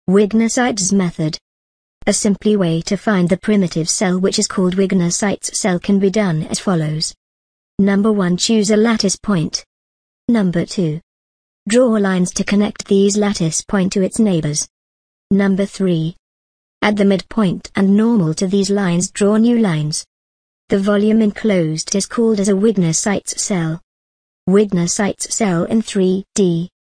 Wigner-Seitz method. A simple way to find the primitive cell, which is called Wigner-Seitz cell, can be done as follows. Number 1. Choose a lattice point. Number 2. Draw lines to connect these lattice point to its neighbors. Number 3. Add the midpoint and normal to these lines. Draw new lines. The volume enclosed is called as a Wigner-Seitz cell. Wigner-Seitz cell in 3D.